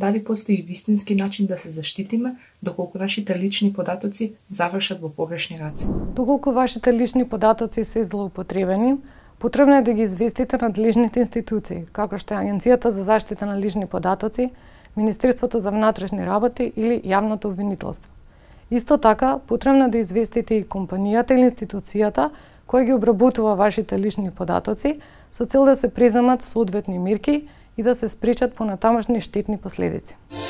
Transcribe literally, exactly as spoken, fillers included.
дали постои вистински начин да се заштитиме доколку нашите лични податоци завршат во погрешни раце. Доколку вашите лични податоци се злоупотребени, потребно е да ги известите надлежните институции, како што е Агенцијата за заштита на лични податоци, Министерството за внатрешни работи или јавното обвинителство. Исто така, потребно е да известите и компанијата или институцијата која ги обработува вашите лични податоци со цел да се преземат соодветни мерки и да се спречат понатамошни штетни последици.